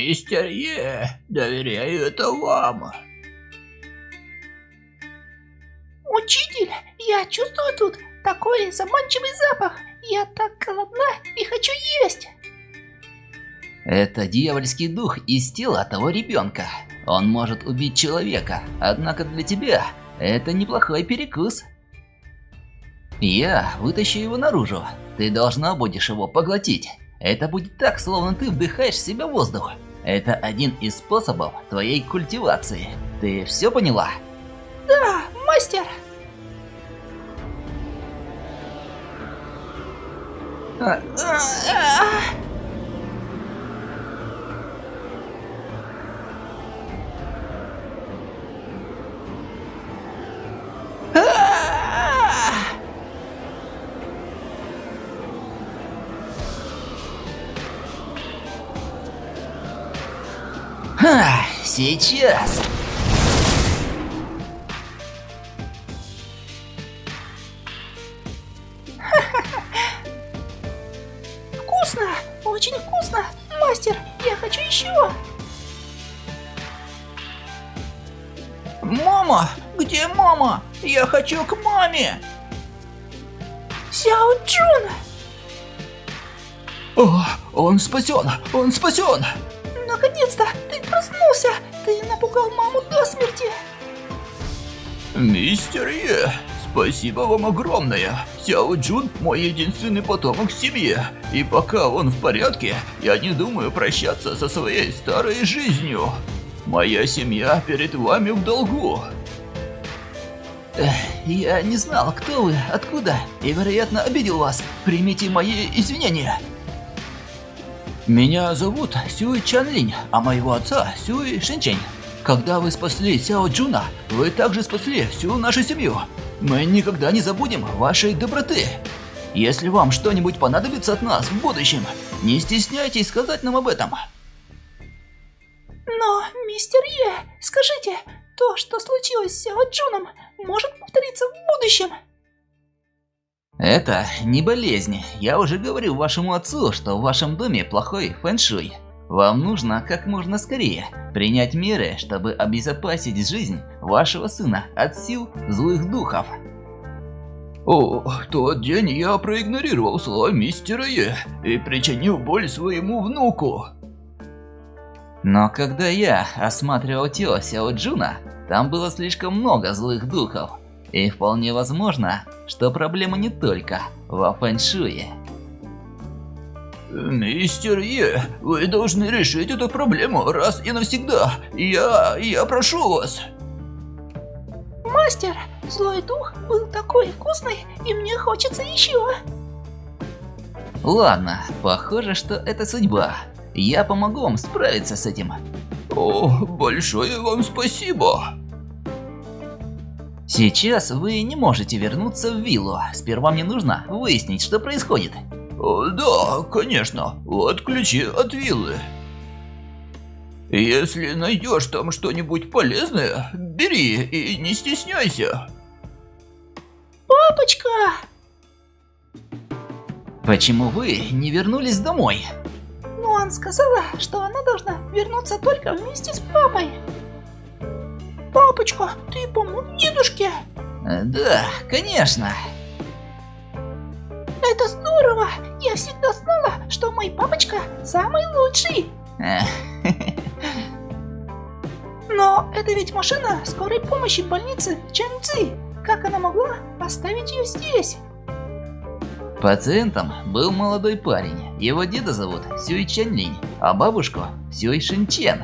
Мистер Е, доверяю это вам. Учитель, я чувствую тут такой заманчивый запах. Я так голодна и хочу есть. Это дьявольский дух из тела того ребенка. Он может убить человека, однако для тебя это неплохой перекус. Я вытащу его наружу. Ты должна будешь его поглотить. Это будет так, словно ты вдыхаешь в себя воздух. Это один из способов твоей культивации. Ты все поняла? Да, мастер. Сейчас. Вкусно, очень вкусно. Мастер, я хочу еще. Мама, где мама? Я хочу к маме. Сяо Джун. О, он спасен, он спасен. Наконец-то ты проснулся. Ты напугал маму до смерти. Мистер Е, спасибо вам огромное. Сяо Джун мой единственный потомок в семье. И пока он в порядке, я не думаю прощаться со своей старой жизнью. Моя семья перед вами в долгу. Я не знал, кто вы, откуда, и, вероятно, обидел вас. Примите мои извинения. Меня зовут Сюй Чанлинь, а моего отца Сюй Шинчень. Когда вы спасли Сяо Джуна, вы также спасли всю нашу семью. Мы никогда не забудем вашей доброты. Если вам что-нибудь понадобится от нас в будущем, не стесняйтесь сказать нам об этом. Но, мистер Е, скажите, то, что случилось с Сяо Джуном, может повториться в будущем? Это не болезнь. Я уже говорил вашему отцу, что в вашем доме плохой фэн-шуй. Вам нужно как можно скорее принять меры, чтобы обезопасить жизнь вашего сына от сил злых духов. О, в тот день я проигнорировал слова мистера Е и причинил боль своему внуку. Но когда я осматривал тело Сяо Джуна, там было слишком много злых духов. И вполне возможно, что проблема не только во фэн-шуе. Мистер Е, вы должны решить эту проблему раз и навсегда. Я прошу вас. Мастер, злой дух был такой вкусный, и мне хочется еще. Ладно, похоже, что это судьба. Я помогу вам справиться с этим. О, большое вам спасибо. Сейчас вы не можете вернуться в виллу. Сперва мне нужно выяснить, что происходит. О, да, конечно. Вот ключи от виллы. Если найдешь там что-нибудь полезное, бери и не стесняйся. Папочка! Почему вы не вернулись домой? Нуан сказала, что она должна вернуться только вместе с папой. Папочка, ты помог дедушке? Да, конечно. Это здорово! Я всегда знала, что мой папочка самый лучший. Но это ведь машина скорой помощи больницы Чэньцзи. Как она могла оставить ее здесь? Пациентом был молодой парень. Его деда зовут Сюй Чанлинь, а бабушку Сюй Шинчен.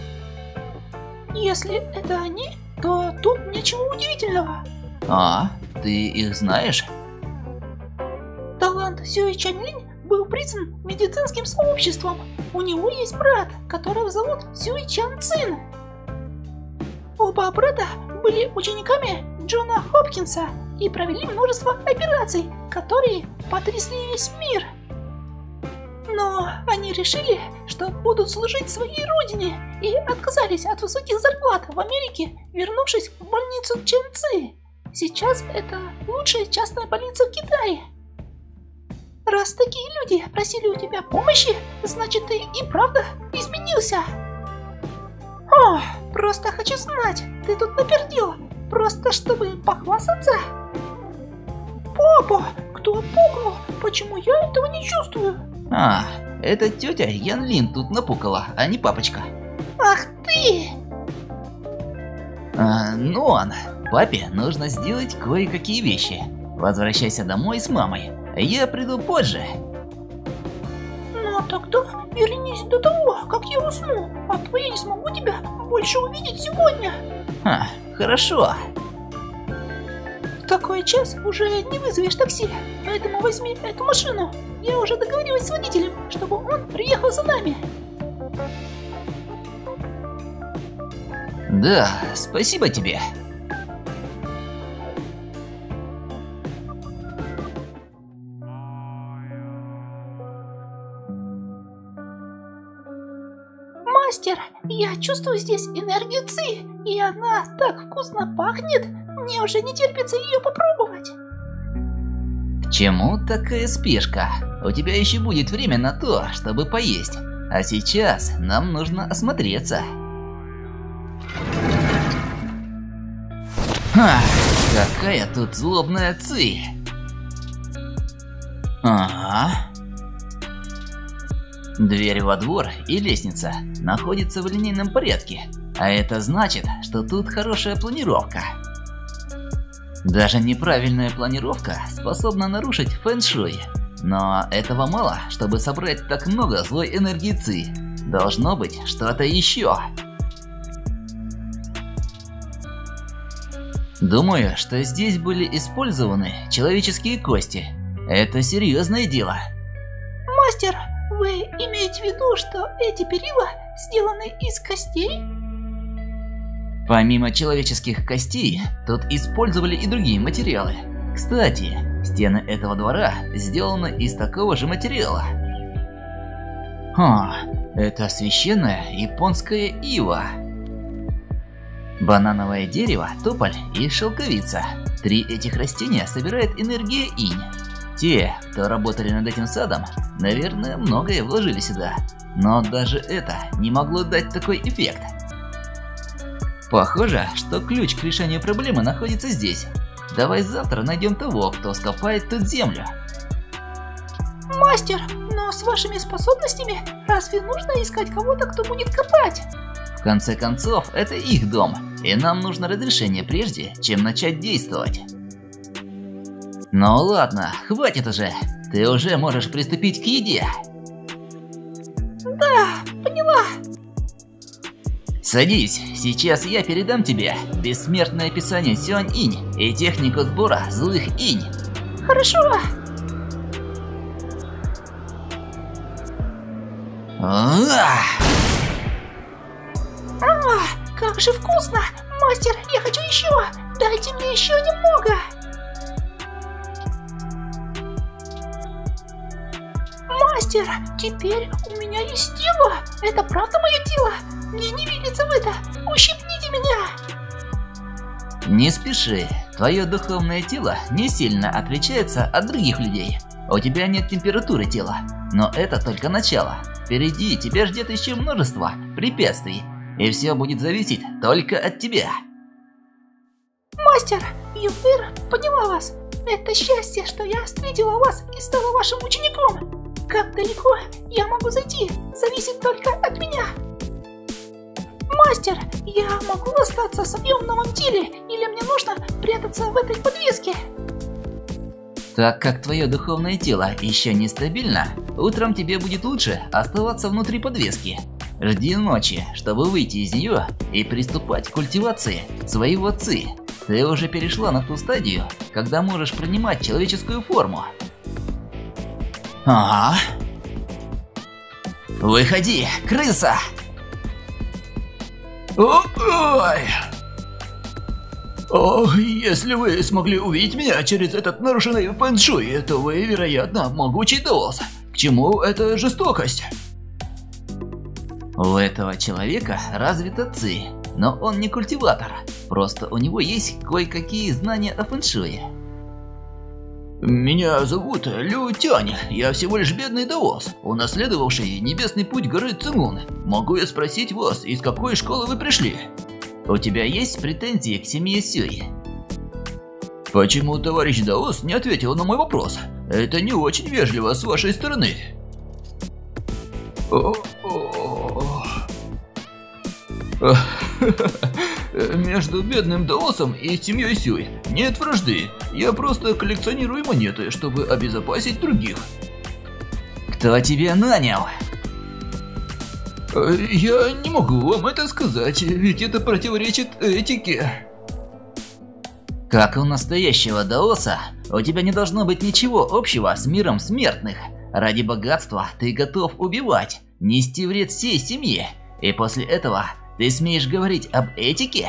Если это они, то тут ничего удивительного. А, ты их знаешь? Талант Сюй Чанлинь был признан медицинским сообществом. У него есть брат, которого зовут Сюй Чан Цин. Оба брата были учениками Джона Хопкинса и провели множество операций, которые потрясли весь мир. Но они решили, что будут служить своей родине, и отказались от высоких зарплат в Америке, вернувшись в больницу Чэньцзи. Сейчас это лучшая частная больница в Китае. Раз такие люди просили у тебя помощи, значит ты и правда изменился. О, просто хочу знать, ты тут напердел, просто чтобы похвастаться? Папа, кто пукнул? Почему я этого не чувствую? А, это тетя Ян Лин тут напукала, а не папочка. Ах ты! Папе нужно сделать кое-какие вещи. Возвращайся домой с мамой. Я приду позже. Ну тогда вернись до того, как я усну, а то я не смогу тебя больше увидеть сегодня. Хорошо. В такой час уже не вызовешь такси, поэтому возьми эту машину. Я уже договорилась с водителем, чтобы он приехал за нами. Да, спасибо тебе. Мастер, я чувствую здесь энергию Ци, и она так вкусно пахнет. Мне уже не терпится ее попробовать. К чему такая спешка? У тебя еще будет время на то, чтобы поесть. А сейчас нам нужно осмотреться. Какая тут злобная Ци. Ага. Дверь во двор и лестница находятся в линейном порядке, а это значит, что тут хорошая планировка. Даже неправильная планировка способна нарушить фэн-шуй, но этого мало, чтобы собрать так много злой энергии Ци. Должно быть что-то еще. Думаю, что здесь были использованы человеческие кости. Это серьезное дело. Мастер, вы имеете в виду, что эти перила сделаны из костей? Помимо человеческих костей, тут использовали и другие материалы. Кстати, стены этого двора сделаны из такого же материала. Это священная японская ива. Банановое дерево, тополь и шелковица. 3 этих растения собирает энергия инь. Те, кто работали над этим садом, наверное, многое вложили сюда. Но даже это не могло дать такой эффект. Похоже, что ключ к решению проблемы находится здесь. Давай завтра найдем того, кто скопает тут землю. Мастер, но с вашими способностями разве нужно искать кого-то, кто будет копать? В конце концов, это их дом, и нам нужно разрешение прежде, чем начать действовать. Ну ладно, хватит уже. Ты уже можешь приступить к еде. Да, поняла. Садись, сейчас я передам тебе бессмертное описание Сюань-инь и технику сбора злых инь. Хорошо. Как же вкусно! Мастер, я хочу еще! Дайте мне еще немного! Мастер, теперь у меня есть тело! Это правда мое тело? Мне не верится в это! Ущипните меня! Не спеши, твое духовное тело не сильно отличается от других людей. У тебя нет температуры тела, но это только начало. Впереди тебя ждет еще множество препятствий, и все будет зависеть только от тебя. Мастер, Юпир поняла вас. Это счастье, что я встретила вас и стала вашим учеником. Как далеко я могу зайти, зависит только от меня. Мастер, я могу остаться в своем новом теле, или мне нужно прятаться в этой подвеске? Так как твое духовное тело еще нестабильно, утром тебе будет лучше оставаться внутри подвески. Жди ночи, чтобы выйти из нее и приступать к культивации своего ци. Ты уже перешла на ту стадию, когда можешь принимать человеческую форму. Ага. Выходи, крыса! Ой! Ох, если вы смогли увидеть меня через этот нарушенный фэн-шуй, то вы, вероятно, могучий Доус. К чему эта жестокость? У этого человека развита ци, но он не культиватор. Просто у него есть кое-какие знания о фэн-шуе. Меня зовут Лю Тянь, я всего лишь бедный даос, унаследовавший небесный путь горы Цимун. Могу я спросить вас, из какой школы вы пришли? У тебя есть претензии к семье Сюй? Почему товарищ даос не ответил на мой вопрос? Это не очень вежливо с вашей стороны. Между бедным даосом и семьей Сюй нет вражды. Я просто коллекционирую монеты, чтобы обезопасить других. Кто тебя нанял? Я не могу вам это сказать, ведь это противоречит этике. Как у настоящего даоса, у тебя не должно быть ничего общего с миром смертных. Ради богатства ты готов убивать, нести вред всей семье, и после этого ты смеешь говорить об этике?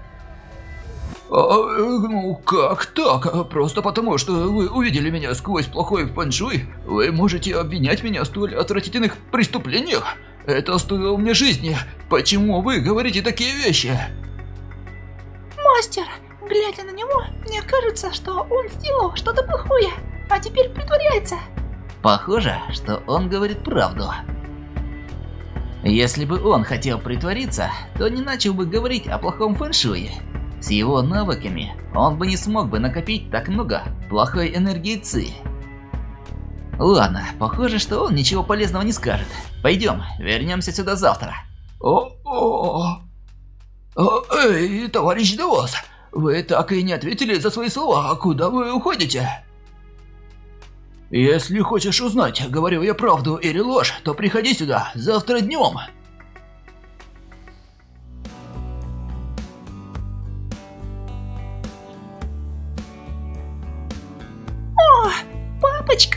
Ну как так? Просто потому, что вы увидели меня сквозь плохой фэншуй, вы можете обвинять меня в столь отвратительных преступлениях? Это стоило мне жизни. Почему вы говорите такие вещи? Мастер, глядя на него, мне кажется, что он сделал что-то плохое, а теперь притворяется. Похоже, что он говорит правду. Если бы он хотел притвориться, то не начал бы говорить о плохом фэншуе. С его навыками он бы не смог бы накопить так много плохой энергии ци. Ладно, похоже, что он ничего полезного не скажет. Пойдем, вернемся сюда завтра. Эй, товарищ даос, вы так и не ответили за свои слова. Куда вы уходите? Если хочешь узнать, говорю я правду или ложь, то приходи сюда завтра днем. О, папочка!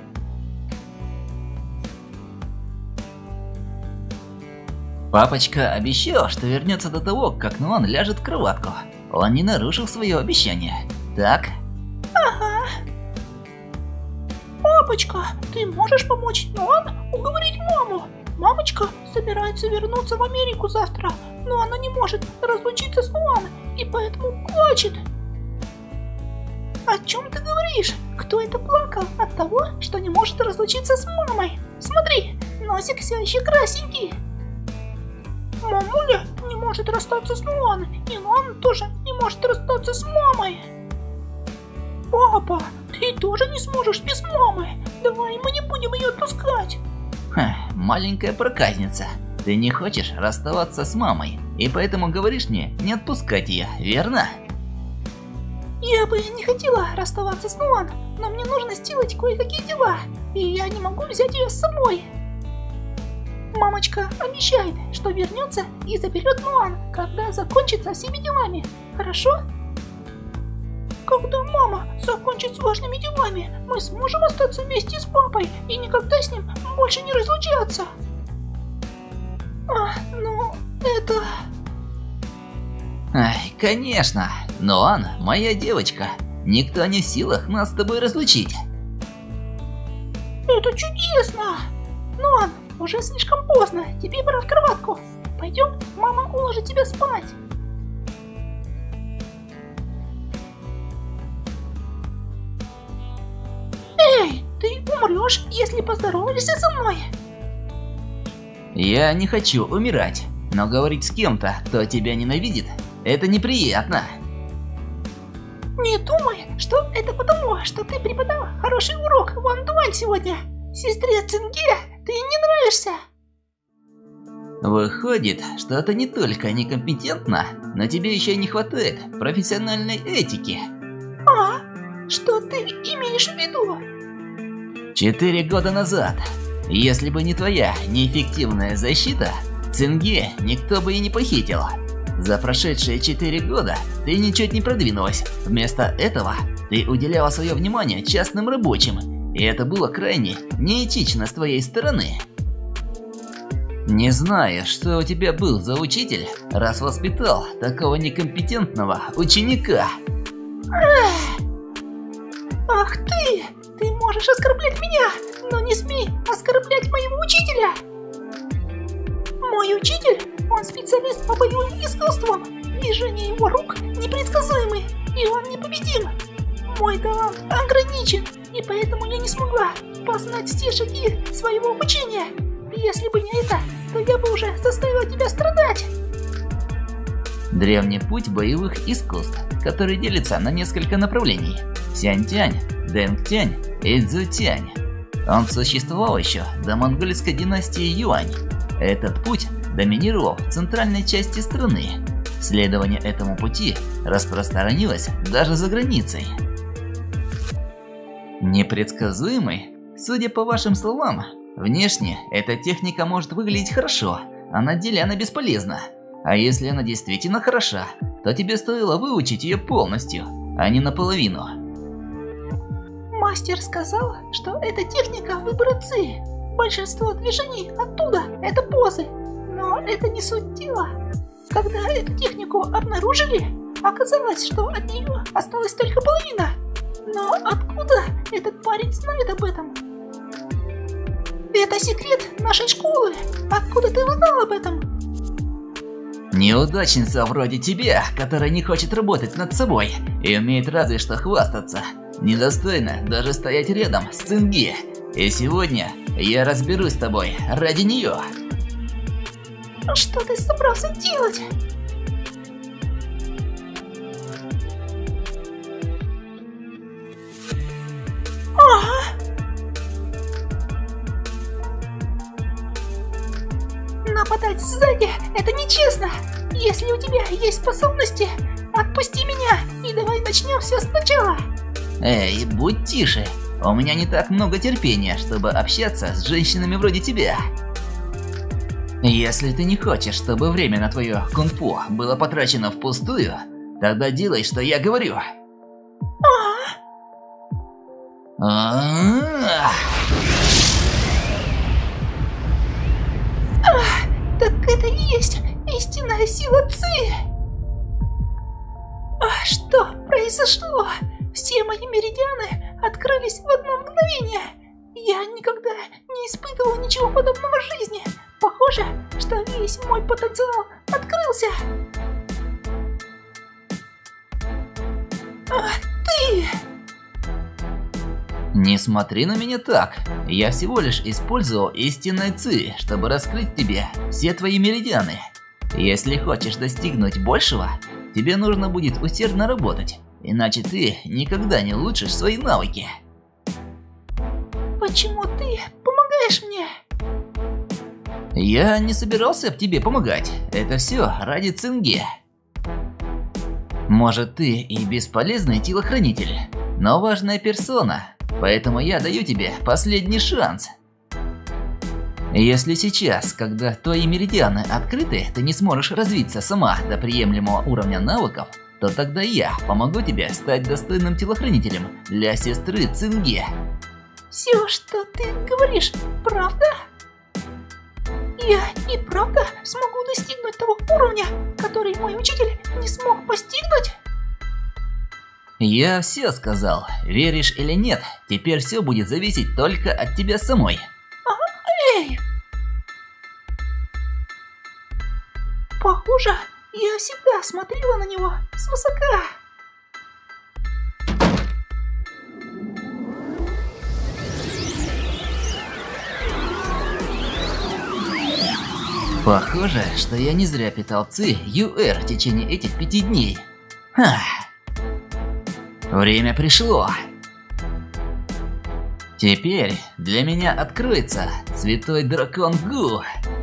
Папочка обещал, что вернется до того, как Нуан ляжет в кроватку. Он не нарушил свое обещание. Так? Ага. Папочка, ты можешь помочь Нуан уговорить маму? Мамочка собирается вернуться в Америку завтра, но она не может разлучиться с Нуан и поэтому плачет. О чем ты говоришь? Кто это плакал от того, что не может разлучиться с мамой? Смотри, носик все еще красненький. Мамуля не может расстаться с Нуан, и Нуан тоже не может расстаться с мамой. Папа, ты тоже не сможешь без мамы. Давай мы не будем ее отпускать. Маленькая проказница. Ты не хочешь расставаться с мамой, и поэтому говоришь мне не отпускать ее, верно? Я бы не хотела расставаться с Нуан, но мне нужно сделать кое-какие дела, и я не могу взять ее с собой. Мамочка обещает, что вернется и заберет Нуан, когда закончит со всеми делами. Хорошо? Когда мама закончит с важными делами, мы сможем остаться вместе с папой и никогда с ним больше не разлучаться. Ну, это... Ай, конечно. Нуан моя девочка. Никто не в силах нас с тобой разлучить. Это чудесно! Нуан, уже слишком поздно, тебе пора в кроватку. Пойдем, мама уложит тебя спать. Эй, ты умрешь, если поздороваешься со мной. Я не хочу умирать, но говорить с кем-то, кто тебя ненавидит, это неприятно. Не думай, что это потому, что ты преподал хороший урок Ван Дуань сегодня. Сестре Цинге ты не нравишься. Выходит, что это не только некомпетентно, но тебе еще и не хватает профессиональной этики. А? Что ты имеешь в виду? 4 года назад, если бы не твоя неэффективная защита, Цинге никто бы и не похитил. За прошедшие 4 года ты ничуть не продвинулась. Вместо этого ты уделяла свое внимание частным рабочим, и это было крайне неэтично с твоей стороны. Не знаю, что у тебя был за учитель, раз воспитал такого некомпетентного ученика. Ах ты! Ты можешь оскорблять меня, но не смей оскорблять моего учителя! Мой учитель, он специалист по боевым искусствам. Движения его рук непредсказуемы, и он непобедим. Мой талант ограничен, и поэтому я не смогла познать все шаги своего обучения. Если бы не это, то я бы уже заставила тебя страдать. Древний путь боевых искусств, который делится на несколько направлений: Сянь-Тянь, Дэнг-Тянь и Цзу-Тянь. Он существовал еще до монгольской династии Юань. Этот путь доминировал в центральной части страны. Следование этому пути распространилось даже за границей. Непредсказуемый? Судя по вашим словам, внешне эта техника может выглядеть хорошо, а на деле она бесполезна. А если она действительно хороша, то тебе стоило выучить ее полностью, а не наполовину. Мастер сказал, что это техника выбора ци. Большинство движений оттуда – это позы. Но это не суть дела. Когда эту технику обнаружили, оказалось, что от нее осталась только половина. Но откуда этот парень знает об этом? Это секрет нашей школы. Откуда ты узнал об этом? Неудачница вроде тебя, которая не хочет работать над собой и умеет разве что хвастаться, недостойна даже стоять рядом с Цинги. И сегодня я разберусь с тобой ради нее. Что ты собрался делать? Нападать сзади – это нечестно. Если у тебя есть способности, отпусти меня и давай начнем все сначала. Эй, будь тише. У меня не так много терпения, чтобы общаться с женщинами вроде тебя. Если ты не хочешь, чтобы время на твое кунг-фу было потрачено впустую, тогда делай, что я говорю. Так это и есть истинная сила Ци. Что произошло? Все мои меридианы открылись в одно мгновение. Я никогда не испытывал ничего подобного в жизни. Похоже, что весь мой потенциал открылся. Ты! Не смотри на меня так. Я всего лишь использовал истинное Ци, чтобы раскрыть тебе все твои меридианы. Если хочешь достигнуть большего, тебе нужно будет усердно работать, иначе ты никогда не улучшишь свои навыки. Почему ты помогаешь мне? Я не собирался тебе помогать. Это все ради Цинги. Может, ты и бесполезный телохранитель, но важная персона. Поэтому я даю тебе последний шанс. Если сейчас, когда твои меридианы открыты, ты не сможешь развиться сама до приемлемого уровня навыков, то тогда я помогу тебе стать достойным телохранителем для сестры Цинги. Все, что ты говоришь, правда? Я и правда смогу достигнуть того уровня, который мой учитель не смог постигнуть? Я все сказал. Веришь или нет, теперь все будет зависеть только от тебя самой. Эй! Похоже, я всегда смотрела на него свысока. Похоже, что я не зря питал Ци ЮР в течение этих 5 дней. Время пришло. Теперь для меня откроется Святой Дракон Гу.